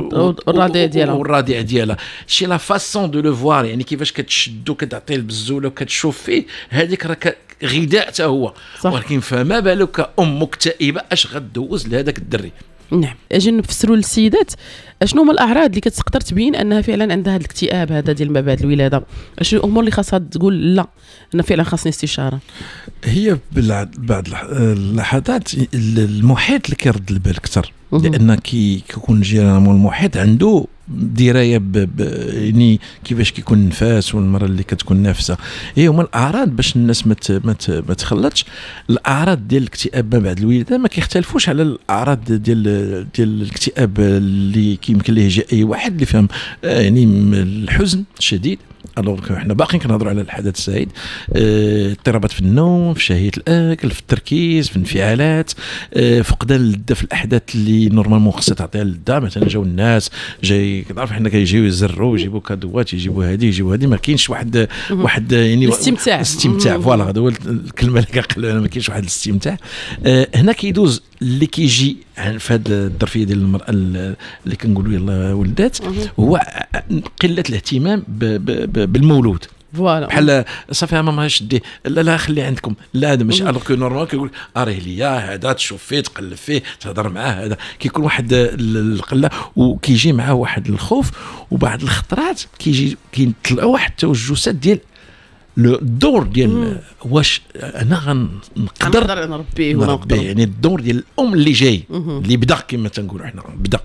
والرضيع ديالها. شي لا فاسون دو لو فوار، يعني كيفاش كتشدو كتعطيه البزوله وكتشوف فيه، هذيك راه غذاء حتى هو. ولكن فما بالك ام مكتئبه اش غدوز لهذاك الدري. نعم. اجي نفسروا للسيدات اشنو هما الاعراض اللي كتقدر تبين انها فعلا عندها هذا الاكتئاب هذا ديال ما بعد الولاده. اشنو الامور اللي خاصها تقول لا انا فعلا خاصني استشاره؟ هي بعض اللحظات المحيط اللي كيرد البال اكثر، لان كيكون الجيران والمحيط عنده درايه يعني كيفاش كيكون النفاس والمراه اللي كتكون نافسه. هما الاعراض باش الناس ما تخلطش. الاعراض ديال الاكتئاب ما بعد الولاده ما كيختلفوش على الاعراض ديال الاكتئاب اللي كيمكن ليه يجي اي واحد اللي فهم. يعني الحزن الشديد، الوغ حنا باقيين كنهضروا على الحدث السعيد، اضطرابات في النوم، في شهيه الاكل، في التركيز، في الانفعالات، فقدان اللذه في الاحداث اللي نورمالمون خصها تعطيها اللذه. مثلا جاو الناس جاي كتعرف حنا كيجيو يزروا يجيبوا كادوات يجيبوا هذه يجيبوا هذه، ما كاينش واحد يعني الاستمتاع. فوالا هذا هو الكلمه اللي كنقولوا انا، ما كاينش واحد الاستمتاع. هنا كيدوز اللي كيجي في هذه الظرفيه ديال المراه اللي كنقولوا يلاه ولدات، هو قله الاهتمام بالمولود. فوالا بحال صافي ماما شديه، لا خليه عندكم، لا هذا ماشي الوغ كو نورمال كيقول راه ليا هذا، تشوف فيه تقلب فيه تهضر معاه، هذا كيكون واحد القله وكيجي معاه واحد الخوف. وبعض الخطرات كيطلعوا واحد التوجسات ديال الدور ديال واش انا غنقدر نربيه، يعني الدور ديال الام اللي جاي اللي بدا كما تنقولوا حنا بدا.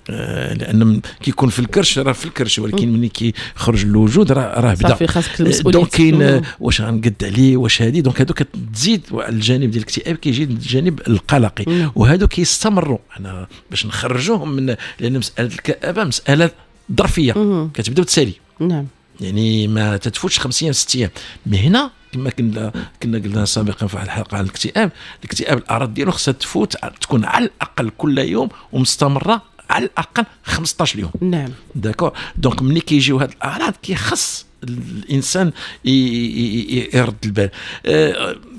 لان كيكون في الكرش راه في الكرش، ولكن ملي كيخرج للوجود راه بدا. صافي خاصك المسؤوليه. دونك كاين واش غنقد عليه واش هذه. دونك هادو كتزيد الجانب ديال الاكتئاب، كيجي الجانب القلقي، وهادو كيستمروا. انا باش نخرجوهم من، لان مساله الكآبه مساله ظرفيه كتبدا وتسالي. نعم. يعني ما تتفوتش 5 ايام 6 ايام. من هنا كما كنا قلنا سابقا في الحلقه على الاكتئاب الاعراض ديالو خصها تكون على الاقل كل يوم ومستمره على الاقل 15 يوم. نعم. داكور. دونك ملي كيجيو هاد الاعراض كيخص الانسان يرد البال.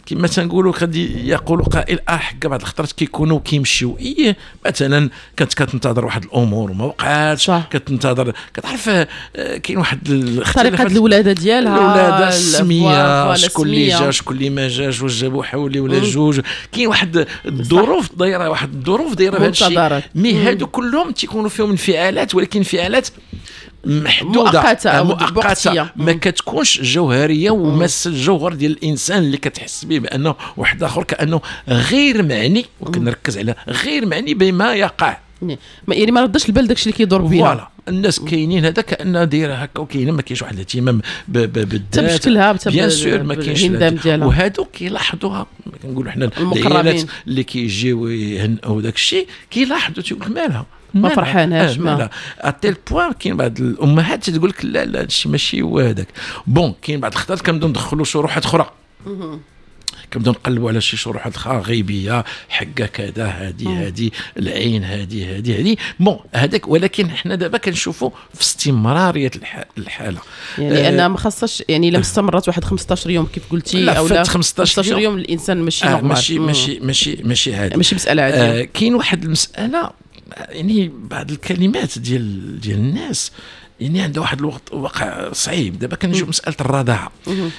كما تنقولوا غادي يقول قائل حكا بعض الخطرات كيكونوا كيمشيو مثلا كنت كتنتظر واحد الامور وما وقعاتش، كتنتظر كتعرف كاين واحد طريقه الولاده ديالها، الولاده، السميه، شكون اللي جا شكون اللي ما جاش، واش جابوا حولي ولا جوج، كاين واحد الظروف دايره بهذا الشيء. مي هادو كلهم تيكونوا فيهم انفعالات، ولكن انفعالات محدوده مؤقته ما كتكونش جوهريه ومس الجوهر ديال الانسان اللي كتحس به بانه واحد اخر كانه غير معني، وكنركز على غير معني بما يقع، يعني ما ردش البال داكشي اللي كيدور بها. فوالا الناس كاينين هذا كانها دايره هكا، وكاينه ما كاينش واحد الاهتمام بالذات بشكلها بيان سور ما كاينش، وهادو كيلاحظوها كنقولوا حنا العائلات اللي كيجيو يهنئوا داك الشيء كيلاحظوا تيقول مالها ما فرحاناش ما اتيل بوان. كاين بعض الامهات تقول لك لا لا هادشي ماشي هو هذاك. بون كاين بعض الخطات كنبداو ندخلوا شروحات اخرى، كنبداو نقلبوا على شي شروحات اخرى غيبيه، حقه كذا، هذه العين، هذه بون هذاك. ولكن حنا دابا كنشوفوا في استمراريه الحاله، يعني انا ما خاصش يعني الا استمرت واحد 15 يوم كيف قلتي او لا 15 يوم الانسان ماشي نورمال، ماشي هذه ماشي مساله عاديه. كاين واحد المساله يعني بعض الكلمات ديال الناس يعني عندها واحد الوقت وقع صعيب. دابا كنجيو مساله الرضاعه،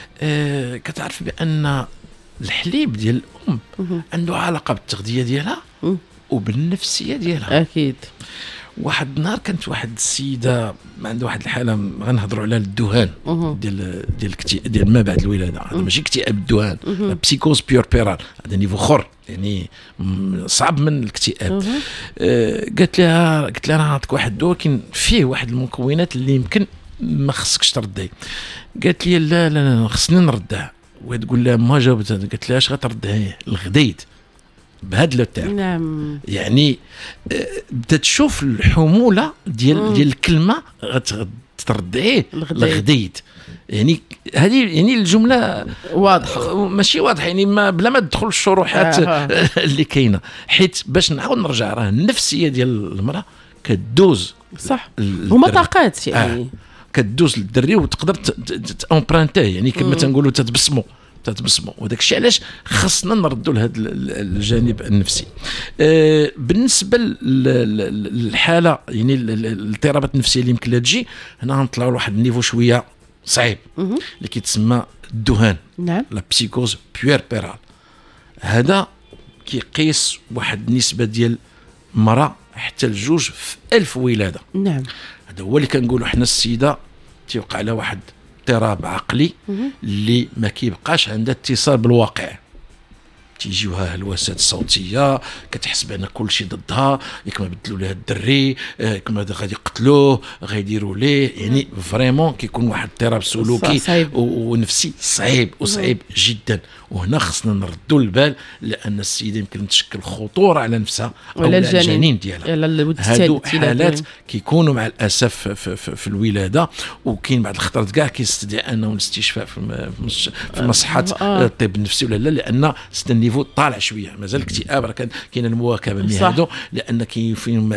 كتعرف بان الحليب ديال الام عنده علاقه بالتغذيه ديالها وبالنفسيه ديالها. اكيد. واحد النهار كانت واحد السيده عندها واحد الحاله، غنهضروا على الدهان ديال ما بعد الولاده. هذا ماشي اكتئاب الدهان، بسيكوز بيور بيرال، هذا نيفو اخر يعني صعب من الاكتئاب. قلت لها انا نعطيك واحد الدواء كاين فيه واحد المكونات اللي يمكن ما خصكش ترديه. قالت لي لا خصني نردها. وتقول لها ما جاوبتها. قلت لها اش غتردها الغديد بهذا لو تاع. نعم. يعني بدات تشوف الحموله ديال الكلمه غتردعيه الغديد. يعني هذه يعني الجمله واضحه ماشي واضحه، يعني ما بلا ما تدخل الشروحات اللي كاينه، حيت باش نعاود نرجع راه النفسيه ديال المراه كدوز صح. هما طاقات يعني كدوز للدري وتقدر تامبرانتيه، يعني كما تنقولوا تتبسموا. وداك الشيء علاش خصنا نردوا لهذا الجانب النفسي. بالنسبه للحاله يعني الاضطرابات النفسيه اللي يمكن لها تجي، هنا غنطلعوا لواحد النيفو شويه صعيب اللي كيتسمى الدهان. نعم. لا بسيكوز بيور بيرال. هذا كيقيس واحد النسبه ديال مرأة حتى الجوج في 1000 ولاده. نعم. هذا هو اللي كنقولوا حنا السيده تيوقع لها واحد اضطراب عقلي اللي ما كيبقاش عندها اتصال بالواقع. تيجيوها هلوسات صوتيه كتحس بان كل شيء ضدها، ياك ما بدلوا لها الدري، ياك ما غادي يقتلوه، غيديروا ليه، يعني فريمون كيكون واحد اضطراب سلوكي ونفسي صعيب جدا. وهنا خصنا نردوا البال، لان السيده يمكن تشكل خطوره على نفسها او على الجنين ديالها. هادو حالات كيكونوا مع الاسف في الولاده، وكاين بعض الخطرات كاع كيستدعي انه الاستشفاء في مصحه الطب النفسي ولا لا، لان النيفو طالع شويه. مازال الاكتئاب راه كاين المواكبه من هادو، لان كاين فين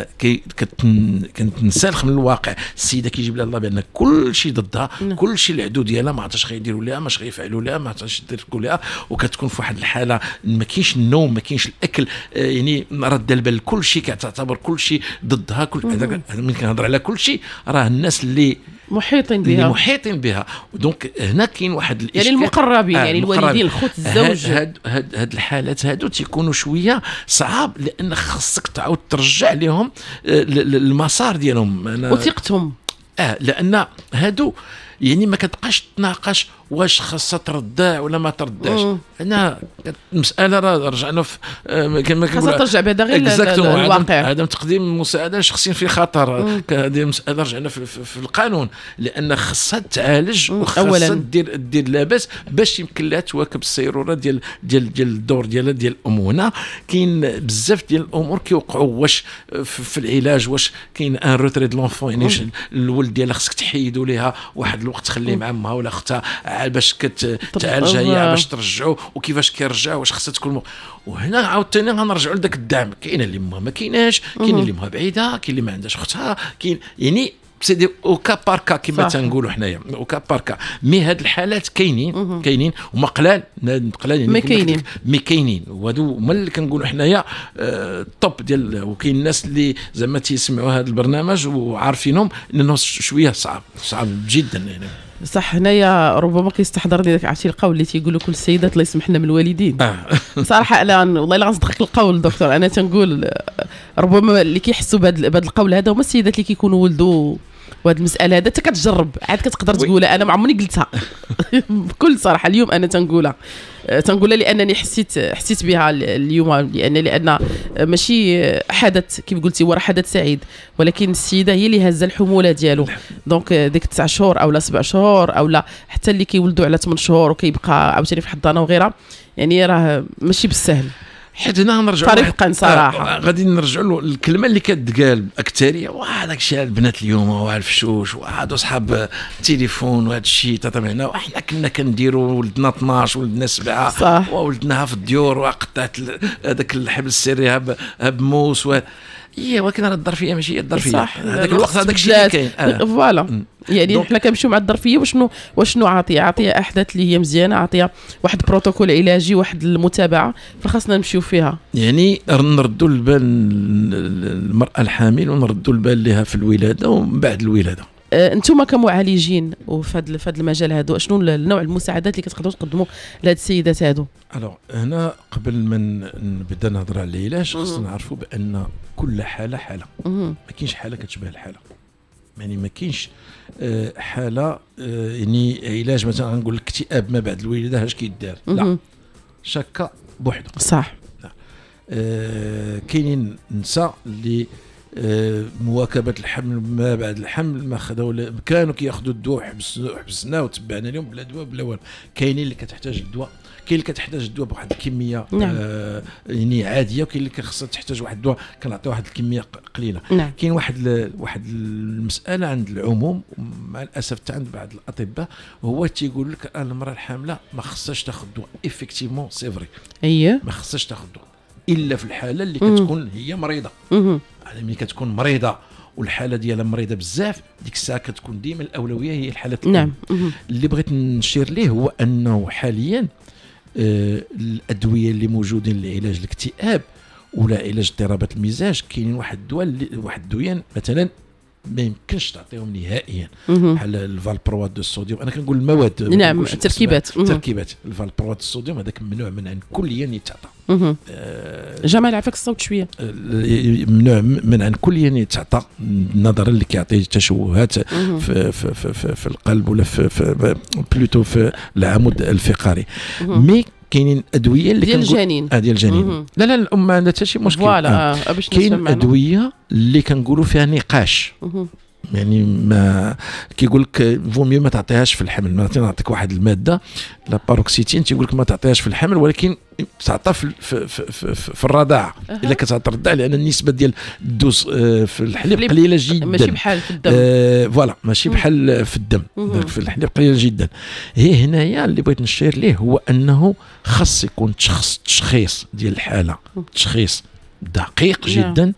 كتنسلخ من الواقع. السيده كيجيب لها الله بان كل شيء ضدها، كل شيء العدو ديالها ما عرفتش غيديروا لها، ماش غيفعلوا لها، ما عرفتش يديروا لها، وكتكون في واحد الحاله ما كاينش النوم، ما كاينش الاكل، يعني رد البال كل شيء كتعتبر كل شيء ضدها. ملي كنهضر على كل شيء راه الناس اللي محيطين بها ودونك هنا كاين واحد الاشكال، يعني المقربين، يعني الوالدين، الخوت، الزوج. هاد الحالات هادو تيكونوا شويه صعاب، لان خاصك تعاود ترجع لهم المسار ديالهم وثقتهم. لان هادو يعني ما كتبقاش تناقش واش خاصها تردع ولا ما تردعش. هنا المساله راه رجعنا في كما كنقول خاصها ترجع بعدا غير الواقع. عدم تقديم المساعده لشخص في خطر. هذه مساله رجعنا في القانون، لان خاصها تعالج وخاصها دير لاباس باش يمكن لها تواكب السيروره ديال الدور ديالها ديال الام. هنا كاين بزاف ديال الامور كيوقعوا، واش في العلاج واش كاين ان روتري دو لونفون، يعني الولد ديالها خصك تحيدوا ليها واحد الوقت تخليه مع امها ولا اختها باش كتعالجها هي باش ترجعوا، وكيفاش كيرجع، واش خاصها تكون. وهنا عاوتاني غنرجعوا لذاك الدعم. كاينه اللي امها ما كايناش، كاين اللي امها بعيده، كاين اللي ما عندهاش اختها، كاين يعني سيدي اوكا باركا كما تنقولوا حنايا اوكا باركا. مي هاد الحالات كاينين وما قلال يعني مي كاينين وهادو هما اللي كنقولوا حنايا الطوب ديال. وكاين الناس اللي زعما تيسمعوا هذا البرنامج وعارفينهم انه شويه صعب جدا يعني. صح. هنايا ربما كيستحضرني داك عرفتي القول اللي تيقولوا كل السيدات الله يسمحنا من الوالدين. صراحه انا والله الا غنصدق القول دكتور. انا تنقول ربما اللي كيحسوا بهذا القول هذا هما السيدات اللي كيكونوا ولدوا. وهذه المساله هذا انت كتجرب عاد كتقدر تقولها. انا ما عمرني قلتها بكل صراحه. اليوم انا تنقولها لانني حسيت بها اليوم. لان ماشي حدث كيف قلتي ورا حدث سعيد، ولكن السيده هي اللي هزه الحموله ديالو. دونك ديك 9 شهور او 7 شهور او لا حتى اللي كيولدوا على 8 شهور وكيبقى عاوتاني في الحضانه وغيرها، يعني راه ماشي بالسهل. حيت هنا نرجعوا طريقا صراحه غادي نرجعوا الكلمه اللي كتقال اكثريه وهذاك الشيء البنات اليوم وهاد الفشوش وهادو صحاب التليفون وهذا الشيء تتابعنا. وحنا كنا كنديروا ولدنا 12 ولدنا 7 وولدناها في الديور وقطعت هذاك الحبل السري بموس ولكن راه الظرفيه ماشي هي الظرفيه. هذاك الوقت هذاك الشيء اللي كاين فوالا. يعني حنا كنمشيو مع الظرفيه وشنو عاطيه احداث اللي هي مزيانه، عاطيه واحد بروتوكول علاجي، واحد المتابعه فخاصنا نمشيو فيها. يعني نردوا البال المراه الحامل ونردوا البال لها في الولاده ومن بعد الولاده. انتم كمعالجين وفي هذا المجال هذا شنو النوع المساعدات اللي كتقدروا تقدموا لهاد السيدات هادو؟ هنا قبل ما نبدا نهضر على العلاج خصنا نعرفوا بان كل حاله ما كاينش حاله كتشبه الحاله. يعني ما كاينش حاله يعني علاج مثلا نقول لك اكتئاب ما بعد الولاده اش كيدار، لا شكا بوحده صح. كاينين نساء اللي مواكبه الحمل ما بعد الحمل ما خداو كانوا كياخذوا الدواء حبسنا وتبعنا لهم بلا دواء بلا والو. كاينين اللي كتحتاج الدواء، كاين اللي كتحتاج الدواء بواحد الكميه يعني عاديه، وكاين اللي خصها تحتاج واحد الدواء كنعطيو واحد الكميه قليله. كاين واحد المساله عند العموم مع الاسف عند بعض الاطباء هو تيقول لك المراه الحامله ما خصهاش تاخذ دواء. افيكتيفمون سي فري ما خصهاش تاخذ دواء الا في الحاله اللي كتكون هي مريضه. يعني ملي كتكون مريضه والحاله ديالها مريضه بزاف ديك الساعه كتكون ديما الاولويه هي الحالات اللي بغيت نشير ليه هو انه حاليا الادويه اللي موجودين لعلاج الاكتئاب ولا علاج اضطرابات المزاج كاينين واحد الدويان مثلا ما يمكنش تعطيهم نهائيا بحال الفالبروات دو الصوديوم. انا كنقول المواد تركيبات الفالبروات الصوديوم هذاك ممنوع منعا كليا يتعطى. جمال عافاك الصوت شويه. ممنوع منعا كليا يتعطى نظرا اللي كيعطي تشوهات في القلب ولا في بلوتو في العمود الفقري. مي كاينين ادويه اللي ديال الجنين ديال الجنين لا الام ما عندها حتى شي مشكل. كاين ادويه اللي كنقولوا فيها نقاش. يعني ما كيقول لك فوميو ما تعطيهاش في الحمل. مثلا نعطيك واحد الماده لا باروكسيتين تيقول لك ما تعطيهاش في الحمل، ولكن تعطى في الرضاعه الا كتعطي الرضاعه، لان النسبه ديال الدوز في الحليب قليله جدا. ماشي بحال في الدم. فوالا ماشي بحال في الدم. في الحليب قليله جدا. هي هنايا اللي بغيت نشير ليه هو انه خاص يكون تشخيص ديال الحاله، تشخيص دقيق جدا.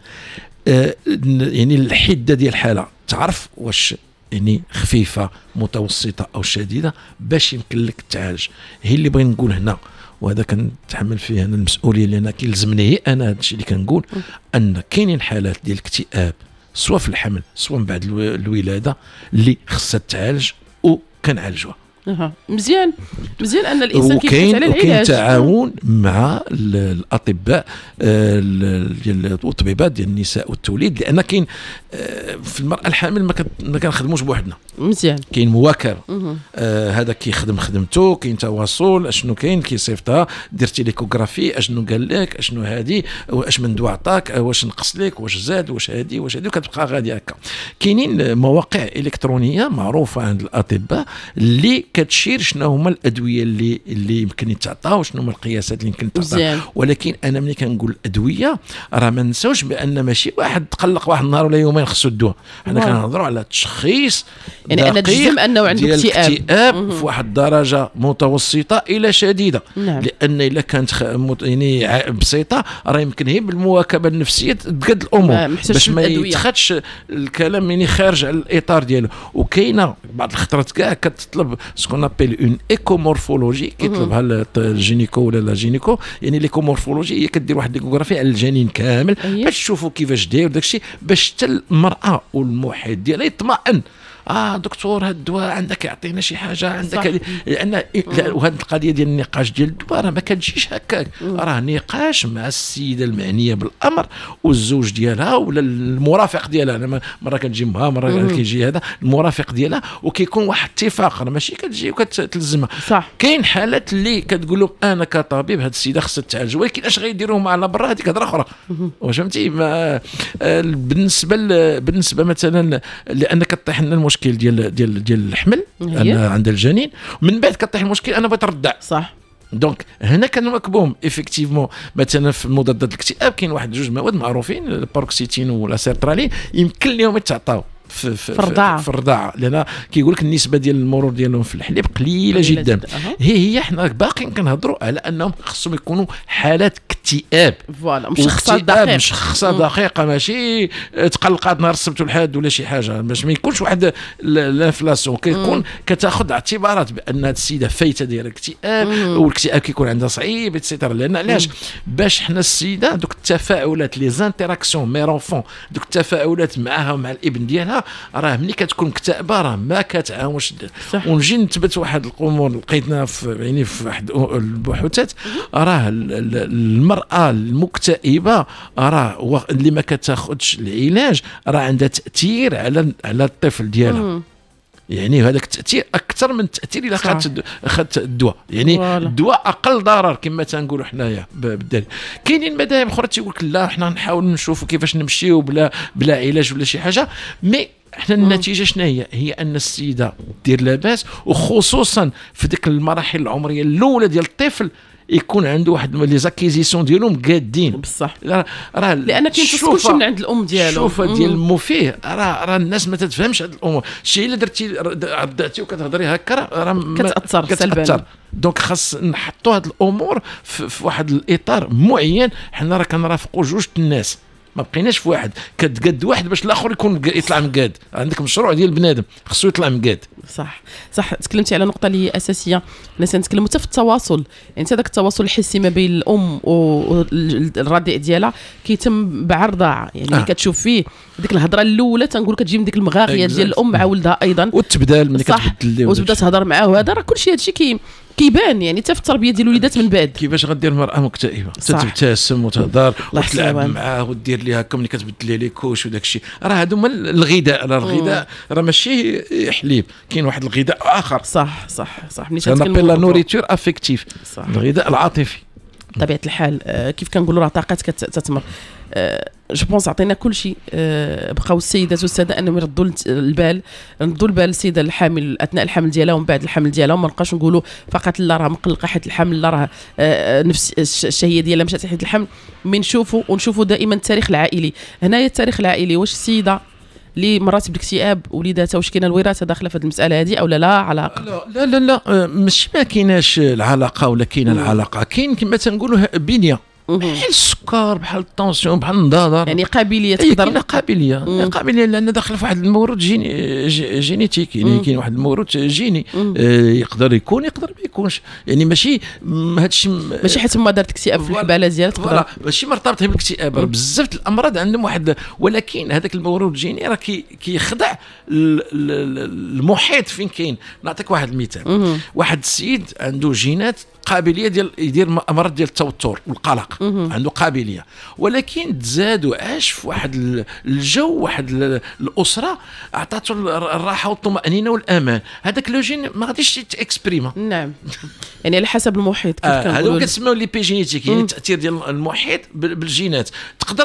يعني الحده ديال الحاله تعرف واش يعني خفيفه متوسطه او شديده باش يمكن لك تعالج. هي اللي بغيت نقول هنا، وهذا كنتحمل فيه انا المسؤوليه لان كيلزمني انا هذا الشيء اللي كنقول ان كاينين حالات ديال الاكتئاب سواء في الحمل سواء من بعد الولاده اللي خصها تعالج وكنعالجوها. مزيان ان الانسان كيبحث على العلاج. وكاين تعاون مع الاطباء ديال الطبيبات ديال النساء والتوليد، لان كاين في المراه الحامل ما كنخدموش بوحدنا. مزيان كاين مواكبه. هذا كيخدم خدمته، كاين تواصل اشنو كاين كيصيفطها درتي ليكوغرافي اشنو قال لك اشنو هذه واش من دواء عطاك واش نقص لك واش زاد واش هذه وكتبقى غادي هكا. كاينين مواقع الكترونيه معروفه عند الاطباء اللي كتشير شنو هما الادويه اللي يمكن يتعطاو، شنو هما القياسات اللي يمكن تعطاو. ولكن انا ملي كنقول الادويه راه ما نساوش بان ماشي واحد تقلق واحد النهار ولا يومين خصو الدواء. حنا كنهضروا على تشخيص يعني انا تجزم انه عنده اكتئاب في واحد الدرجه متوسطه الى شديده. نعم. لان الا كانت يعني بسيطه راه يمكن هي بالمواكبه النفسيه تقد الامور باش ما يتخدش الكلام يعني خارج على الاطار ديالو. وكاينه بعض الخطرات كاع كتطلب سكون ابيل اون ايكومورفولوجي، كيطلبها الجينيكو ولا لا جينيكو. يعني ليكومورفولوجي هي كدير واحد ليكوغرافي على الجنين كامل باش تشوفوا كيفاش داير داكشي، باش حتى المراه والمحيط ديالها يطمئن. دكتور هاد الدواء عندك يعطينا شي حاجه عندك، لان وهاد القضيه ديال النقاش ديال الدواء راه ما كتجيش هكاك، راه نقاش مع السيده المعنيه بالامر والزوج ديالها ولا المرافق ديالها. انا مره كتجي امها مره كيجي هذا المرافق ديالها، وكيكون واحد اتفاق، راه ماشي كتجي وكتلزمها. كاين حالات اللي كتقول لهم انا كطبيب هاد السيده خصها تعالج، ولكن اش غيديروهم على برا هذيك هضره اخرى. واش فهمتي؟ بالنسبه مثلا لان كطيح لنا المشكل ديال الحمل عند الجنين، من بعد كطيح المشكل انا بغيت نرضع. صح. دونك هنا كنواكبوهم افيكتيفمون. مثلا في مضادات الاكتئاب كاين واحد جوج مواد معروفين، الباروكسيتين ولا سيرترالين، يمكن لهم يتعطاو في الرضاعه، لان كيقول لك النسبه ديال المرور ديالهم في الحليب قليله جدا. هي حنا باقيين كنهضروا على انهم خصهم يكونوا حالات اكتئاب. فوالا مشخصه دقيقه ماشي تقلقات نهار السبت والحد ولا شي حاجه، باش ما يكونش واحد الانفلاسيون. كيكون كتاخذ اعتبارات بان هذه السيده فايته ديال الاكتئاب، والاكتئاب كيكون عندها صعيب اكسيتيرا. لان علاش؟ باش حنا السيده دوك التفاعلات لي زانتيراكسيون ميرونفون، دوك التفاعلات معها ومع الابن ديالها، راه ملي كتكون مكتئبه راه ما كتعاونش. ونجي نثبت واحد الامور لقيتنا في واحد البحوثات، راه المراه المكتئبه راه اللي ما كتاخذش العلاج راه عندها تاثير على الطفل ديالها. يعني هذاك التاثير اكثر من التاثير الا اخذت الدواء. يعني الدواء اقل ضرر كما تنقولوا حنايا بالدليل. كاينين مذاهب اخرى تيقول لك لا حنا نحاول نشوفوا كيفاش نمشيو بلا علاج ولا شي حاجه. مي احنا النتيجه شنو هي ان السيده دير لاباس، وخصوصا في ديك المراحل العمريه الاولى ديال الطفل يكون عنده واحد لي زاكيزيسيون ديالهم قادين بصح. راه لان كاين تسكلش من عند الام ديالو. شوف ديال المو فيه راه الناس ما تتفهمش هاد الامور. الشيء اللي درتي ردعتي وكتهضري هكا راه كتاثر سلبا. دونك خاص نحطوا هاد الامور في واحد الاطار معين. حنا راه كنرافقوا جوج الناس، ما بقيناش في واحد كتقاد واحد باش الاخر يطلع مقاد. عندك مشروع ديال بنادم خصو يطلع مقاد. صح. تكلمتي على نقطه اللي هي اساسيه. الناس نتكلموا حتى في التواصل، يعني هذاك التواصل الحسي ما بين الام والرضيع ديالها كيتم بعرضها. يعني كتشوف فيه ديك الهضره الاولى تنقول كتجي من ديك المغاغيه ديال الام مع ولدها ايضا، والتبدال ملي كتبدل وتبدا تهضر معاه. وهذا راه كلشي هادشي كيبان يعني حتى في التربيه ديال الوليدات من بعد. كيفاش غدير المراه مكتئبه تبتسم وتهضر وتلعب معاه ودير ليها هكا ملي كتبدلي لي كوش وداك الشيء. راه هادو هما الغذاء. الغذاء راه ماشي حليب، كاين واحد الغذاء اخر. صح. ملي تنقول لا نوريتور افيكتيف، الغذاء العاطفي. بطبيعه الحال كيف كنقولوا راه طاقات كتتمر. جو بونس عطينا كل شيء. بقاو السيدات والساده انهم يردوا البال السيده الحامل اثناء الحمل ديالها ومن بعد الحمل ديالها، وما نبقاش نقولوا فقط لا راه مقلقه حيت الحمل، لا راه نفس الشهيه ديالها مشات حيت الحمل. ونشوفوا دائما التاريخ العائلي. هنايا التاريخ العائلي، واش السيده اللي مرات بالاكتئاب وليداتها واش كاينه الوراثه داخله في هذه المساله هذه او لا علاقه؟ لا ماشي ما كايناش العلاقه ولا كاينه العلاقه. كاين كما تنقولوا بنيه، بحال السكر بحال الطونسيون بحال النضاضه. يعني قابليه تقدر قابليه لان داخل في واحد الموروث جينيتيك. يعني كاين واحد الموروث جيني يقدر يكون يقدر ما يكونش. يعني ماشي هادشي ماشي حيت ما دارت اكتئاب في الحباله ديالها تقدر ماشي مرتبطه بالاكتئاب. بزاف الامراض عندهم واحد، ولكن هذاك الموروث الجيني راه كيخدع المحيط فين كاين. نعطيك واحد المثال. واحد السيد عنده جينات قابليه ديال يدير امراض ديال التوتر والقلق، عنده قابليه، ولكن تزاد وعاش في واحد الجو، واحد الاسره اعطاته الراحه والطمانينه والامان. هذاك لو جين ما غاديش تاكسبريما. نعم. يعني على حسب المحيط كيف كنقولوا. هذو كتسموا لي بي جينيتيك، يعني التاثير ديال المحيط بالجينات. تقدر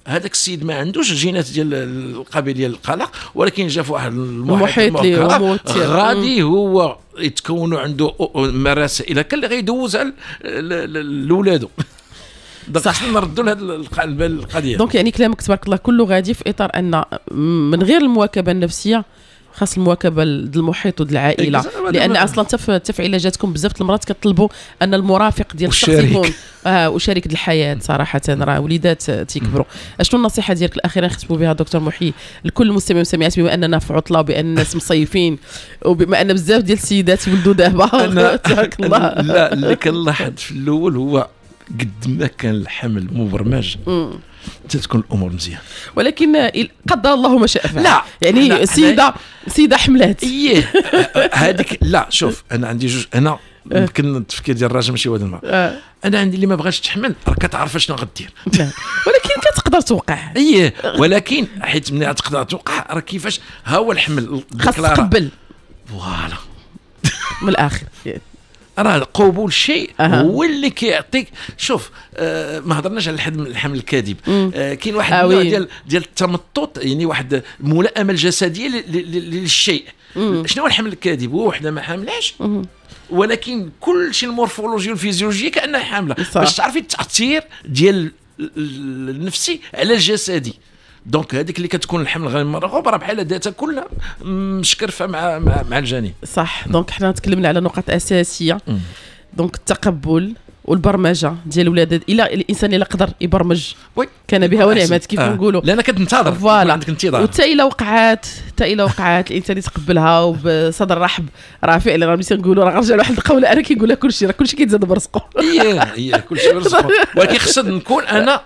هذاك السيد ما عندوش جينات ديال القابليه للقلق، ولكن جا في واحد المحيط اللي غادي هو يتكونوا عنده مراسائل اللي غيدوزها لولادو. صح، نردوا لهذه القضيه. دونك يعني كلامك تبارك الله كله غادي في اطار ان من غير المواكبه النفسيه خاص المواكبه المحيط والعائله، لان اصلا في علاجاتكم بزاف المرات كطلبوا ان المرافق ديال الشخص يكون وشريك الحياه. صراحه راه وليدات تيكبروا. اشنو النصيحه ديالك الاخيره نختموا بها دكتور محي لكل المستمعين والمستمعات، بما اننا في عطله وبان الناس مصيفين وبما ان بزاف ديال السيدات ولدوا دابا تبارك الله؟ لا، اللي كنلاحظ في الاول هو قد ما كان الحمل مبرمج تتكون الامور مزيان، ولكن قدر الله ما شاء فعل. لا يعني لا سيده حملات هذيك. لا شوف، انا عندي جوج. انا يمكن التفكير ديال الراجل ماشي هو ديال المراه. انا عندي اللي ما بغاش تحمل راه كتعرف شنو غدير، ولكن كتقدر توقع. ولكن حيت ملي تقدر توقع راه كيفاش ها هو الحمل خاص تقبل. فوالا من الاخر راه قبول الشيء هو اللي كيعطيك. شوف، ما هضرناش على الحمل الكاذب. كاين واحد النوع ديال التمطط، يعني واحد الملائمه الجسديه للشيء. شنو هو الحمل الكاذب؟ هو وحده ما حاملاش ولكن كل شيء المورفولوجي والفيزيولوجيه كانها حامله، باش تعرفي التاثير ديال النفسي على الجسدي. دونك هذيك اللي كتكون الحمل غير مرغوب راه بحال ذاتها كلها مشكرفه مع الجنين. صح. دونك حنا تكلمنا على نقاط اساسيه. دونك التقبل والبرمجه ديال الولادات، الى الانسان الا قدر يبرمج كان بها ونعمت كيف نقولوا، لان كتنتظر فوالا عندك انتظار. وحتى الى وقعات الانسان يتقبلها وبصدر رحب، راه فعلا راه ملي تنقولوا راه غنرجع لواحد القول انا كيقول لك كلشي كيتزاد برزقه. كلشي برزقه، ولكن خص نكون انا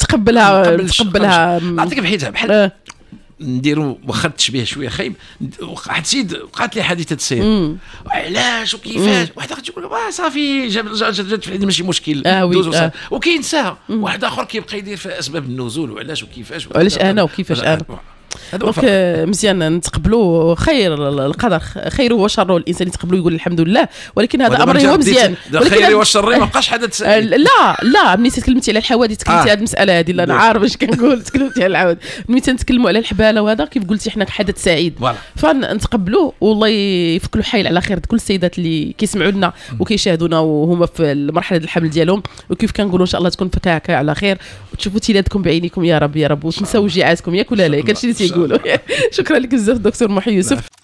متقبلها. نعطيك بحال نديروا واخا التشبيه شويه خايب. واحد السيد وقعت لي حادثه سير، علاش وكيفاش، واحد اخر تقول صافي جات في عندي ماشي مشكل دوز وكينساها. واحد اخر كيبقى يدير في اسباب النزول وعلاش وكيفاش وعلاش انا وكيفاش انا. دونك مزيان نتقبلوا خير القدر، خير وشر الانسان يتقبلوا يقول الحمد لله، ولكن هذا امر هو مزيان. الخير والشر ما بقاش حدث. لا ملي تكلمتي على الحوادث تكلمتي على المساله هذه اللي انا عارف اش كنقول. تكلمتي على الحوادث ملي تنتكلموا على الحباله وهذا كيف قلتي حنا حدث سعيد، فنتقبلوا والله يفك له حيل على خير كل السيدات اللي كيسمعوا لنا وكيشاهدونا وهما في مرحله الحمل ديالهم، وكيف كنقولوا ان شاء الله تكون فكاكه على خير وتشوفوا تيلادكم بعينيكم يا رب يا رب، وتنساو وجيعاتكم ياك ولا لا؟ كلشي اللي تيقولوا. شكرا لك بزاف دكتور محي يوسف.